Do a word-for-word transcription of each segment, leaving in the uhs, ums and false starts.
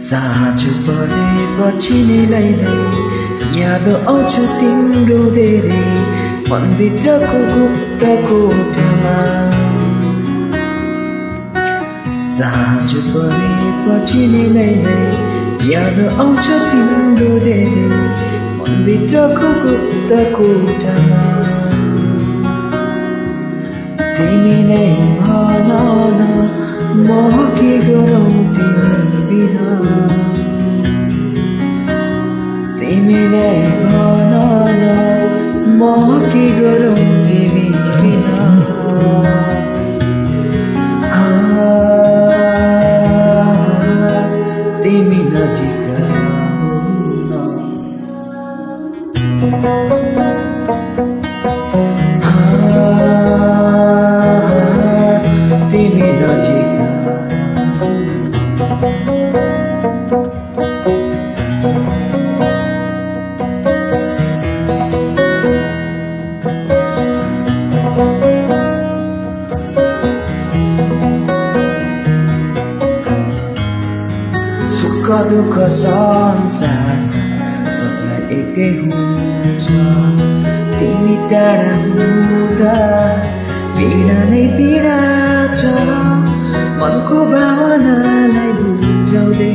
साँझ परेपछि नै लैलै याद आउँछ तिम्रो धेरै मनभित्रको गुप्त कोठामा। साँझ परेपछि नै लैलै याद आउँछ तिम्रो धेरै मनभित्रको गुप्त कोठामा। तिमी नै भन न म के गरौँ तिमी बिना। तिमी नै भन न म के गरौँ तिमी बिना। तिमी नजिक आउन। तिमी नजिक सुख दुःख संसारमा सबलाई एकै हुन्छ। तिमी टाढा हुँदा पीडा नै पीडा छ मनको भावनालाई बुझाउँदै।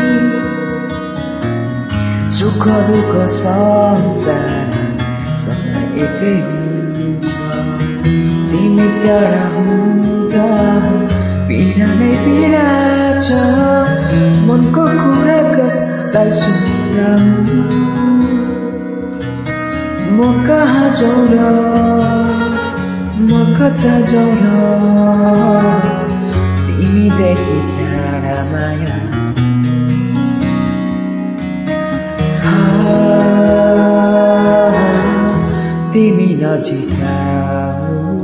सुख दुःख संसारमा सबलाई एकै हुन्छ। तिमी टाढा हुँदा पीडा नै पीडा छ मनको कुरा कसलाई सुनाऊँ। म कहाँ जाऊँ र म कता जाऊँ र तिमीदेखि टाढा माया। तिमी नजिक आऊ।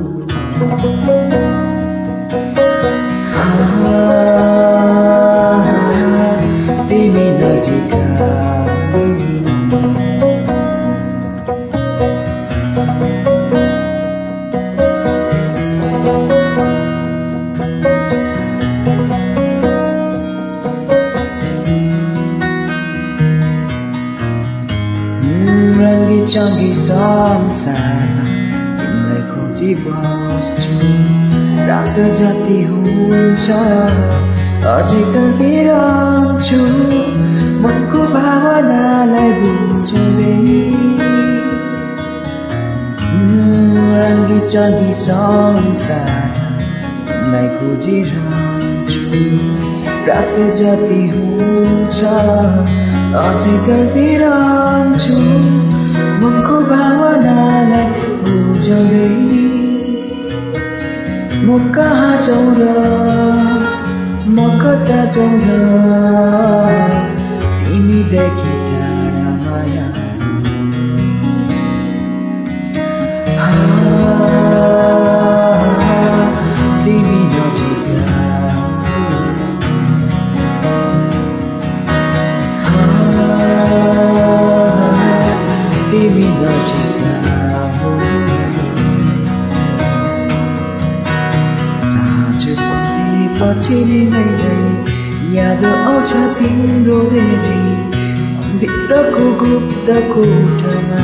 तिमी नजिक आऊ। रङ्गी चङ्गी संसारमा तिमीलाई खोजी बस्छु। रात जति हुन्छ अझै तर्बिरहन्छु मनको भावनालाई बुझाउँदै। रङ्गी चङ्गी संसारमा तिमीलाई खोजिरहन्छु। रात जति हुन्छ अझै तर्बिरहन्छु मनको भावनालाई बुझाउँदै। म कहाँ जाऊँ र म कता जाऊँ र तिमीदेखि टाढा माया। तिमी नजिक तिमी नजिक पछि नै याद आउँछ तिम्रो धेरै भित्रको गुप्त कोठामा।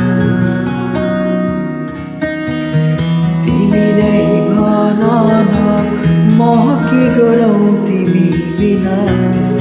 तिमी नै भन न म के गरौँ तिमी बिना।